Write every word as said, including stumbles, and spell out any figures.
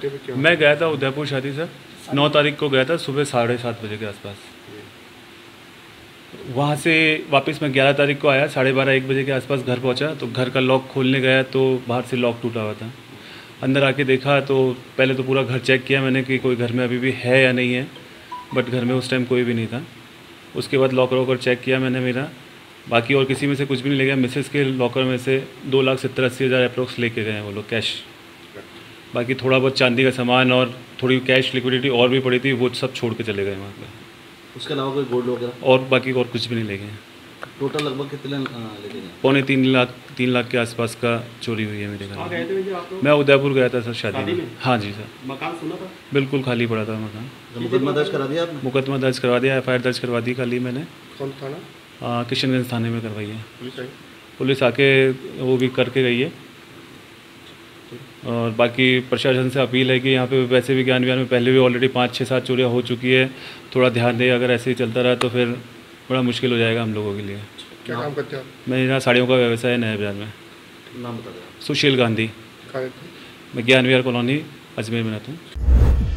मौके पे क्या? मैं गया था उदयपुर शादी से, नौ तारीख को गया था सुबह साढ़े सात बजे के आसपास। वहाँ से वापस मैं ग्यारह तारीख को आया, साढ़े बारह एक बजे के आसपास घर पहुँचा तो घर का लॉक खोलने गया तो बाहर से लॉक टूटा हुआ था। अंदर आके देखा तो पहले तो पूरा घर चेक किया मैंने कि कोई घर में अभी भी है या नहीं है, बट घर में उस टाइम कोई भी नहीं था। उसके बाद लॉकर वॉकर चेक किया मैंने मेरा, बाकी और किसी में से कुछ भी नहीं ले गया। मिसेस के लॉकर में से दो लाख सत्तर अस्सी हज़ार अप्रोक्स लेके गए हैं वो लोग कैश। बाकी थोड़ा बहुत चांदी का सामान और थोड़ी कैश लिक्विडिटी और भी पड़ी थी, वो सब छोड़ के चले गए वहाँ पे। उसके अलावा कोई गोल्ड वगैरह? और बाकी और कुछ भी नहीं ले गए। टोटल लगभग कितने लेके गए? पौने तीन लाख तीन लाख के आसपास का चोरी हुई है मेरे घर में। मैं उदयपुर गया था सर शादी में। हाँ जी सर। मकान सुना था? बिल्कुल खाली पड़ा था मकान। मुकदमा दर्ज करा दिया आपने? मुकदमा दर्ज करवा दिया, एफ आई आर दर्ज करवा दी कल ही मैंने। कौन थाना? आ, किशनगंज थाने में करवाई है। पुलिस आई? पुलिस आके वो भी करके गई है। और बाकी प्रशासन से अपील है कि यहाँ पे वैसे भी ज्ञान विहार में पहले भी ऑलरेडी पाँच छः सात चोरियाँ हो चुकी है, थोड़ा ध्यान दे। अगर ऐसे ही चलता रहा तो फिर बड़ा मुश्किल हो जाएगा हम लोगों के लिए। क्या काम करते हैं आप? मैं यहाँ साड़ियों का व्यवसाय है नया बाजार में। नाम बता दें। सुशील गांधी। कहाँ? मैं ज्ञान विहार कॉलोनी अजमेर में रहता हूँ।